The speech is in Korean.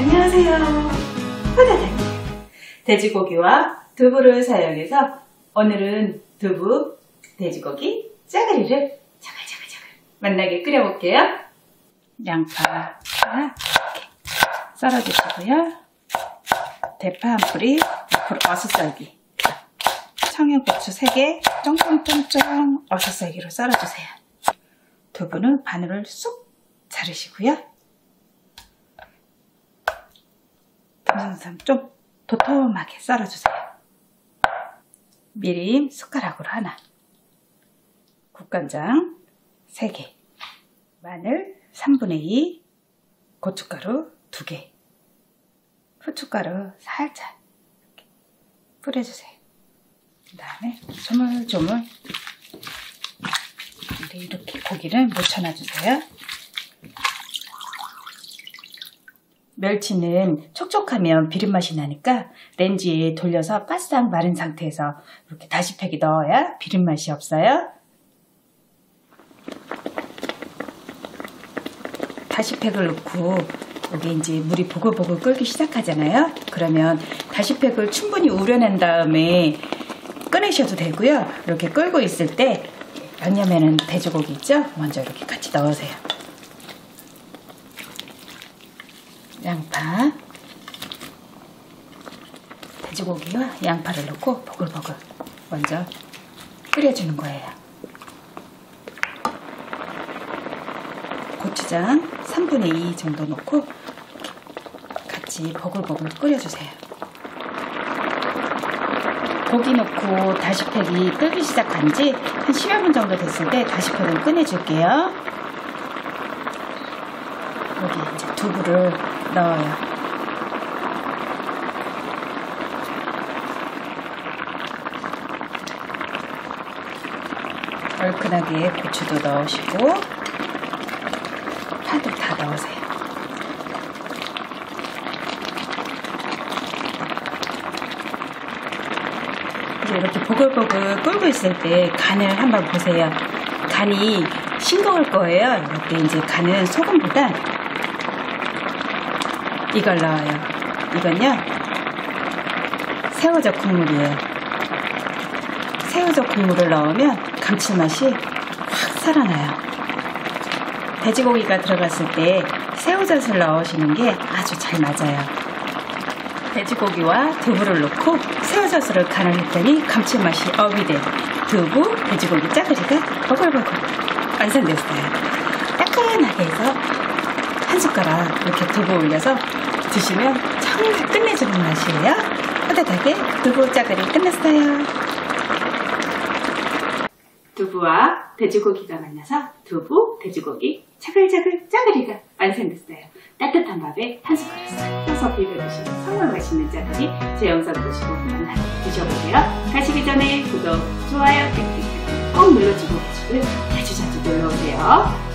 안녕하세요. 호다닥 돼지고기와 두부를 사용해서 오늘은 두부, 돼지고기, 짜글이를 자글자글자글 맛나게 끓여볼게요. 양파 이렇게 썰어주시고요. 대파 한 뿌리, 어슷썰기, 청양고추 3개 쫑쫑쫑쫑 어슷썰기로 썰어주세요. 두부는 반으로 쑥 자르시고요. 당근삼 좀 도톰하게 썰어주세요. 미림 숟가락으로 하나, 국간장 3개, 마늘 3분의 2, 고춧가루 2개, 후춧가루 살짝 이렇게 뿌려주세요. 그 다음에 조물조물 이렇게 고기를 묻혀놔주세요. 멸치는 촉촉하면 비린맛이 나니까 렌지에 돌려서 바싹 마른 상태에서 이렇게 다시팩에 넣어야 비린맛이 없어요. 다시팩을 넣고 여기 이제 물이 보글보글 끓기 시작하잖아요. 그러면 다시팩을 충분히 우려낸 다음에 꺼내셔도 되고요. 이렇게 끓고 있을 때 양념에는 돼지고기 있죠? 먼저 이렇게 같이 넣으세요. 양파, 돼지고기와 양파를 넣고 보글보글 먼저 끓여주는 거예요. 고추장 3분의 2 정도 넣고 같이 보글보글 끓여주세요. 고기 넣고 다시팩이 끓기 시작한 지 한 10여 분 정도 됐을 때 다시팩을 꺼내줄게요. 여기 이제 두부를 넣어요. 얼큰하게 고추도 넣으시고 파도 다 넣으세요. 이제 이렇게 보글보글 끓고 있을 때 간을 한번 보세요. 간이 싱거울 거예요. 이때 이제 간은 소금보다 이걸 넣어요. 이건요 새우젓 국물이에요. 새우젓 국물을 넣으면 감칠맛이 확 살아나요. 돼지고기가 들어갔을 때 새우젓을 넣으시는 게 아주 잘 맞아요. 돼지고기와 두부를 넣고 새우젓으로 간을 했더니 감칠맛이 업이 된 두부, 돼지고기 짜글이가 버글버글 완성됐어요. 따끈하게 해서 한 숟가락 이렇게 두부 올려서 드시면 정말 끝내주는 맛이에요. 호다닥에 두부 짜글이 끝났어요. 두부와 돼지고기가 만나서 두부, 돼지고기, 차글차글 짜글이가 완성됐어요. 따뜻한 밥에 한 숟가락 싹 떠서 비벼드시면 정말 맛있는 짜글이 제 영상 보시고 한번 드셔보세요. 가시기 전에 구독, 좋아요, 땡땡 꼭 눌러주고 계시고요. 자주 놀러오세요.